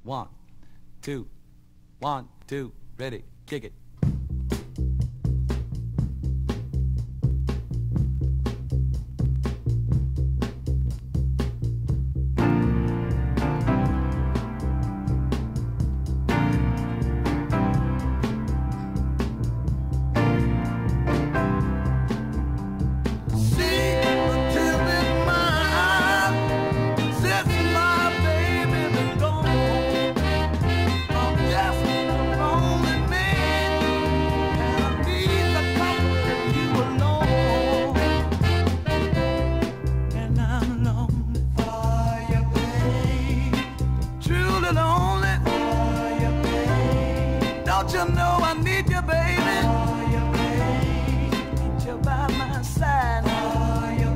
1, 2, 1, 2, ready, kick it. Don't you know I need you, baby? Oh, you need you by my side. Oh, you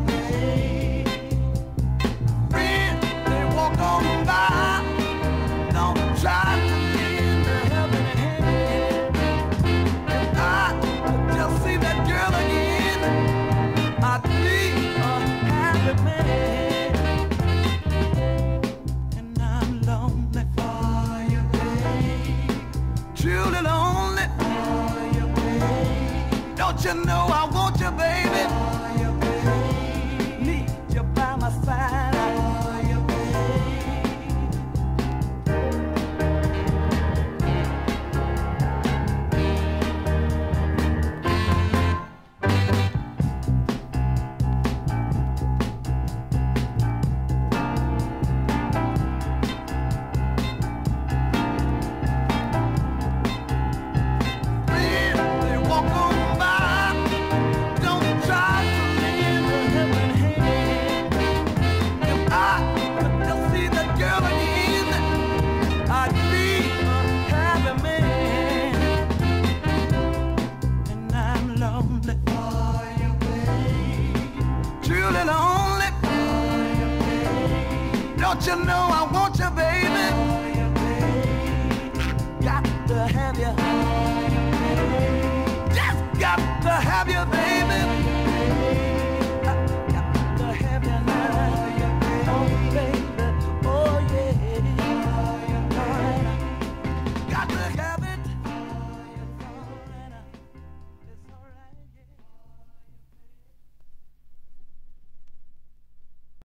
friends, they walk on by. Don't try to get into helping hand. If I could just see that girl again, I'd be a happy man. And I'm lonely for you, baby. Truly lonely. Oh, you baby. Don't you know I want you, baby? Oh, you baby. Need you by my side. Oh, you don't you know I want you, baby?